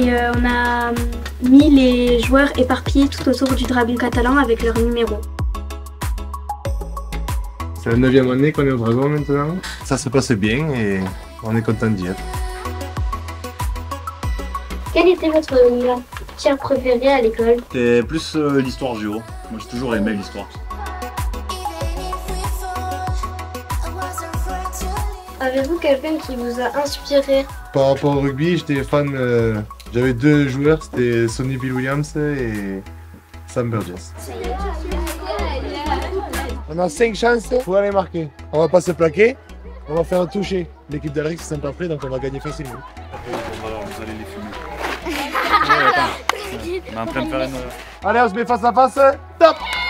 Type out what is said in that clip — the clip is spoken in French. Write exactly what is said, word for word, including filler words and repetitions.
et euh, on a mis les joueurs éparpillés tout autour du dragon catalan avec leurs numéros. C'est la neuvième année qu'on est au dragon maintenant. Ça se passe bien et on est content d'y être. Quelle était votre matière préférée à l'école? C'était plus euh, l'histoire géo. Moi j'ai toujours aimé l'histoire. Avez-vous quelqu'un qui vous a inspiré? Par rapport au rugby, j'étais fan, euh, j'avais deux joueurs, c'était Sonny Bill Williams et Sam Burgess. On a cinq chances pour aller marquer. On va pas se plaquer, on va faire un toucher. L'équipe d'Alric c'est sympa prêt, donc on va gagner facilement. Alors vous allez les fumer. Ouais, attends. On est en train de faire une... Allez, on se met face à face. Top!